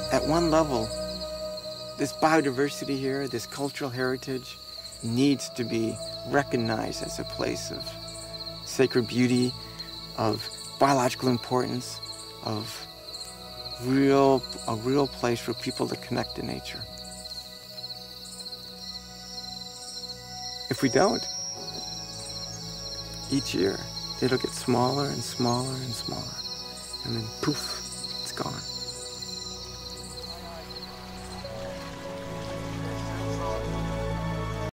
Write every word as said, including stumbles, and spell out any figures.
At one level, this biodiversity here, this cultural heritage, needs to be recognized as a place of sacred beauty, of biological importance, of real, a real place for people to connect to nature. If we don't, each year, it'll get smaller and smaller and smaller, and then poof, it's gone.